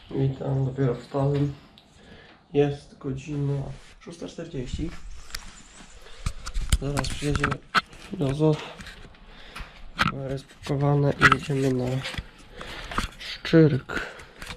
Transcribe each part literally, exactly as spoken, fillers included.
Witam, dopiero wstałem. Jest godzina szósta czterdzieści. Zaraz przyjedzie filozof. Jest pakowane i jedziemy na Szczyrk.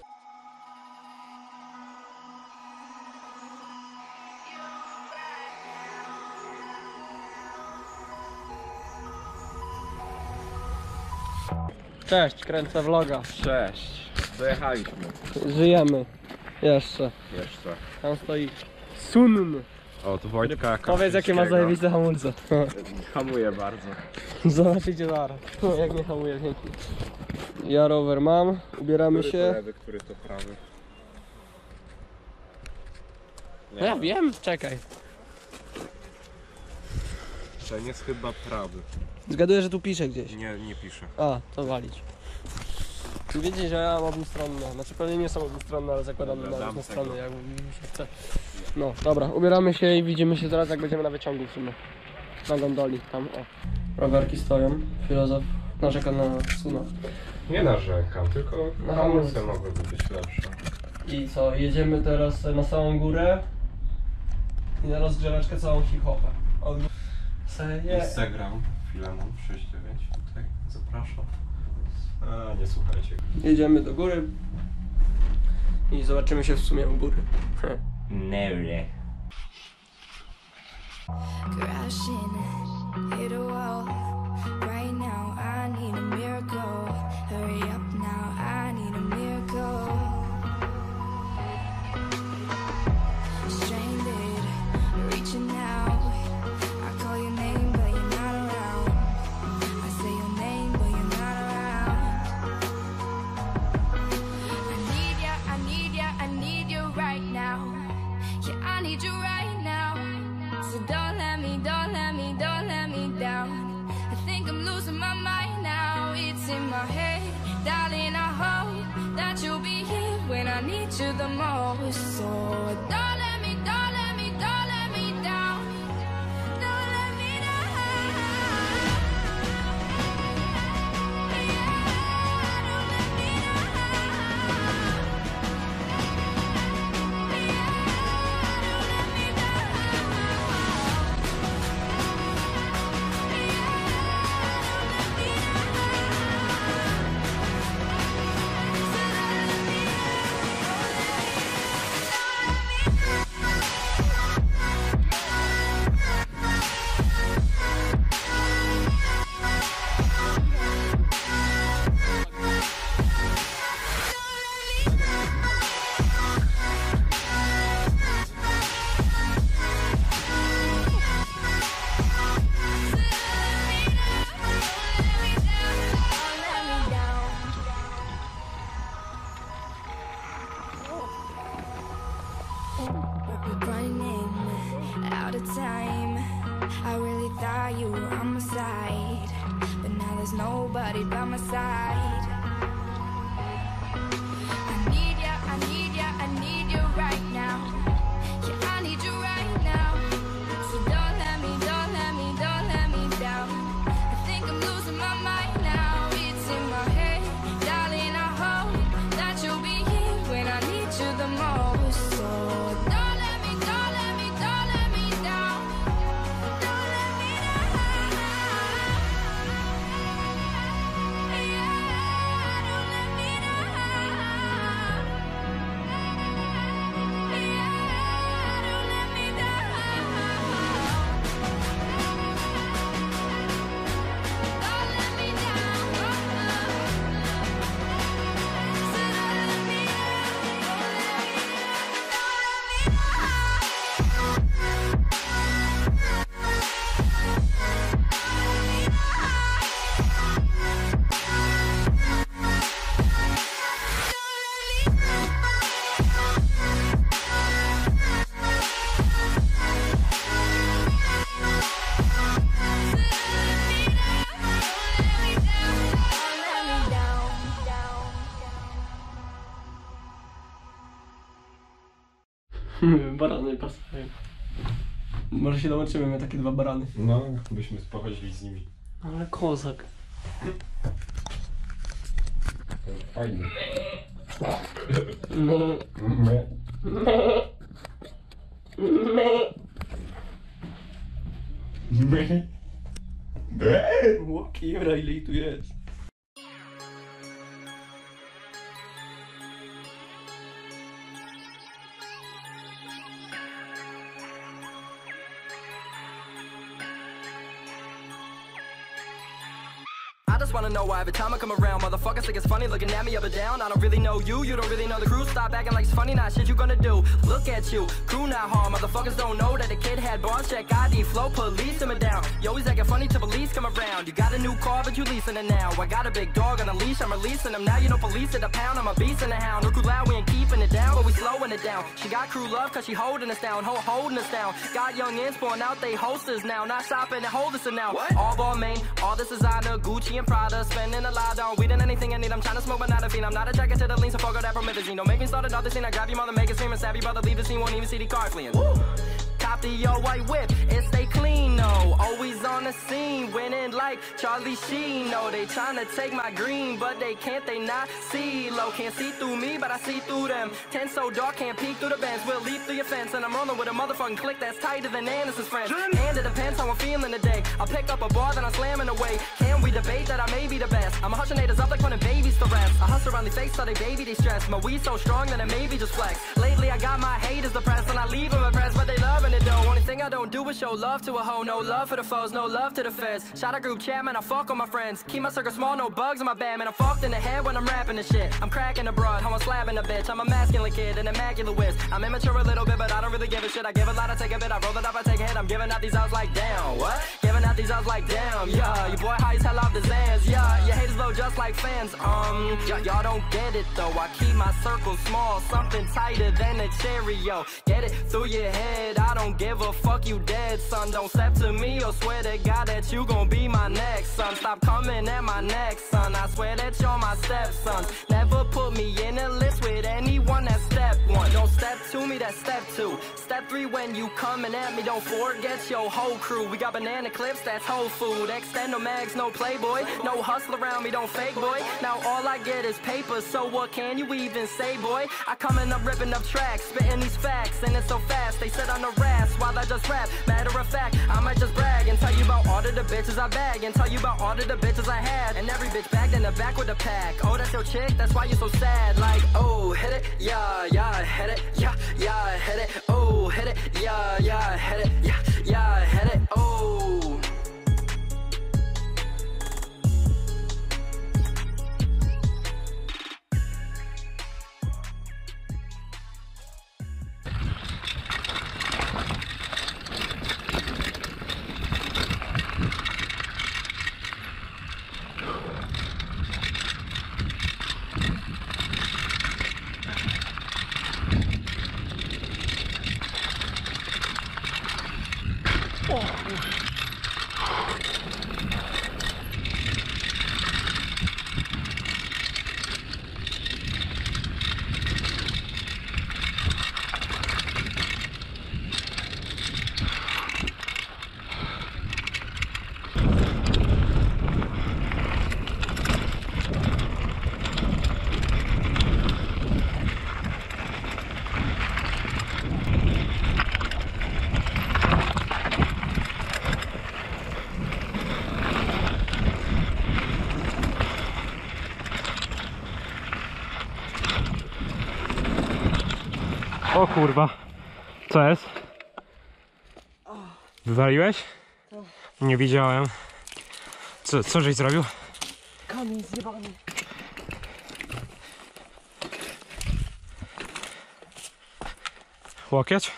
Cześć, kręcę vloga. Cześć, dojechaliśmy. Żyjemy. Jeszcze. Jeszcze. Tam stoi Sun. O, tu Wojtka. Powiedz, jakie ma zajebiste hamulce. Hamuje bardzo. Zobaczycie zaraz. No, jak nie hamuje, pięknie. Ja rower mam, ubieramy Który się. to lewy, który to prawy? Nie No ja wiem. wiem, czekaj. Ten jest chyba prawy. Zgaduję, że tu pisze gdzieś. Nie, nie pisze. A, to walić. Wiecie, że ja mam obustronne. Znaczy pewnie nie są obustronne, ale zakładam Dobra, na dam różne tego. strony, jak mi się chce. No, dobra, ubieramy się i widzimy się zaraz, jak będziemy na wyciągu w sumie. Na gondoli, tam, o. Rowerki stoją, filozof narzeka na Suna. Nie narzekam, tylko No, hamulce mogłyby być lepsze. I co, jedziemy teraz na samą górę i na rozgrzeweczkę całą hip-hopę. Od... Seje... Instagram, Filemon sześć dziewięć, tutaj zapraszam. A, nie słuchajcie. Jedziemy do góry i zobaczymy się w sumie u góry. Never. Crashing, hit a wall. Right now, I need a miracle. Hurry up now, I need a miracle. Stranded, reaching out. I call your name, but you're not around. I say your name, but you're not around. I need ya, I need ya, I need you right now. Yeah, I need you right now. So don't let me, don't let me, don't let me down. I think I'm losing my mind now. It's in my head, darling. I hope that you'll be here when I need you the most. So don't let me, don't let me, don't let me down. Don't let me down. Yeah, don't let me running out of time. I really thought you were on my side, but now there's nobody by my side. I need ya, I need ya, I need you right now. Yeah, I need you right now. So don't let me, don't let me, don't let me down. I think I'm losing my mind now. It's in my head, darling. I hope that you'll be here when I need you the most. So don't let me, don't let me, don't let me down. Don't let me down. Yeah, don't let me down. Yeah, don't let me down. Don't let me down. So don't let me Barany pasują. Może się dołączymy, my takie dwa barany. No, byśmy pochodzili z nimi. Ale kozak. Fajnie. Łoki, ile ich tu jest. I just wanna know why every time I come around, motherfuckers think it's funny looking at me up and down. I don't really know you, you don't really know the crew. Stop acting like it's funny, nah, shit you gonna do. Look at you, crew not hard. Motherfuckers don't know that the kid had bars. Check I D, flow, police him down. You always acting funny till police come around. You got a new car, but you leasing it now. I got a big dog on a leash, I'm releasing him now. You know police at a pound, I'm a beast in the hound. No crew loud, we ain't keeping it down, but we slowing it down. She got crew love, cause she holding us down, ho holding us down. Got young ins pouring out, they hosters now. Not stopping and holding us now. What? All ball main, all this designer, Gucci and Prada. Spending a lot on weed and anything I need. I'm trying to smoke but not a fiend. I'm not a jacket to the lean, so fuck all that promethazine. Don't make me start another scene. I grab your mother, make it scream and stab your brother. Leave the scene, won't even see the car fleeing. Woo! Top the yo white whip, it stay clean, no. Always on the scene, winning like Charlie Sheen. No, they tryna take my green, but they can't, they not see low. Can't see through me, but I see through them. Ten so dark, can't peek through the bends. We'll leap through your fence, and I'm rolling with a motherfucking click that's tighter than Anderson's friends. And it depends how I'm feeling today. I'll pick up a bar, then I'm slamming away. Can we debate that I may be the best? I'm hushing haters up like putting babies to rest. I hustle around the face so they baby they stress. My weed so strong that it maybe just flex. Lately I got my haters depressed, and I leave them impressed, but they loving it though. Only thing I don't do is show love to a hoe. No love for the foes, no love to the feds. Shout out group chat, man, I fuck on my friends. Keep my circle small, no bugs in my band, man. I'm fucked in the head when I'm rapping this shit. I'm cracking the broad, how I'm slapping a bitch. I'm a masculine kid, an immaculate whiz. I'm immature a little bit, but I don't really give a shit. I give a lot, I take a bit. I roll it up, I take a hit. I'm giving out these outs like damn. What? Giving out these outs like damn. Yeah, your boy high as hell off the Zans. Yeah, your haters low just like fans. Um, y'all don't get it though. I keep my circle small, something tighter than a Cheerio. Get it through your head. I don't give a fuck, you dead, son. Don't step to me or swear to God that you gon' be my next son. Stop coming at my neck, son. I swear that you're my stepsons. Never put me in a list with anyone that's step one. Don't step to me, that's step two. Step three, when you coming at me, don't forget your whole crew. We got banana clips, that's whole food. Extend no mags, no playboy. No hustle around me, don't fake, boy. Now all I get is paper, so what can you even say, boy? I coming up ripping up tracks, spitting these facts, and it's so fast. They sit on the rats while I just rap. Matter of fact, I might just brag and tell you about all of the bitches I bag, and tell you about all of the bitches I had. And every bitch bagged in the back with a pack. Oh, that's your chick, that's why you're so sad. Like, oh, hit it, yeah, yeah, hit it, yeah, yeah, hit it. Oh, hit it, yeah, yeah, hit it, yeah, yeah, hit it. Oh. O kurwa, co jest? Wywaliłeś? Nie widziałem. Co, co żeś zrobił? Kamień zjebany. Łokieć?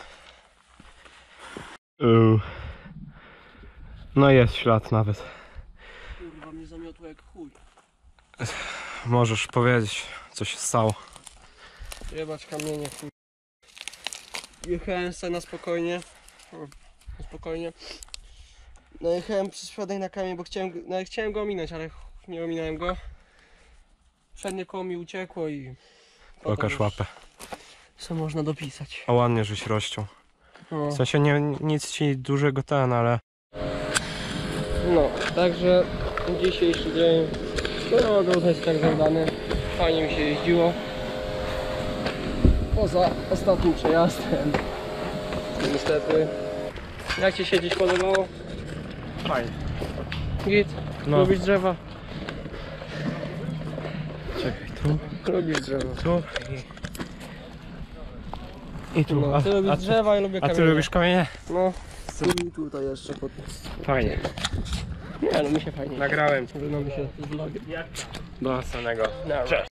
Yy. No jest ślad nawet. Kurwa, mnie zamiotło jak chuj. Możesz powiedzieć, co się stało. Jebać kamienie, chuj. Jechałem sobie na spokojnie. O, na spokojnie. No jechałem przez środek na kamień, bo chciałem, no, chciałem go ominąć, ale nie ominąłem go. Przednie koło mi uciekło i... Pokaż łapę. Co można dopisać. A ładnie, żeś rozciął. No. W sensie nie, nic ci dużego ten, ale... No, także dzisiejszy dzień no, był też tak zadany. Fajnie mi się jeździło. poza ostatnim przejazdem. Niestety. Jak ci się dziś podobało? Fajnie. Git? No. Lubisz drzewa? Czekaj, tu, Lubisz drzewa. tu i... I tu. No, A, ty lubisz a, drzewa i lubię a kamienie. ty lubisz kamienie? No. I tutaj jeszcze pod... Fajnie. Nie, no mi się fajnie. Nagrałem. Żegnamy się z vlogiem. Do następnego. Cześć.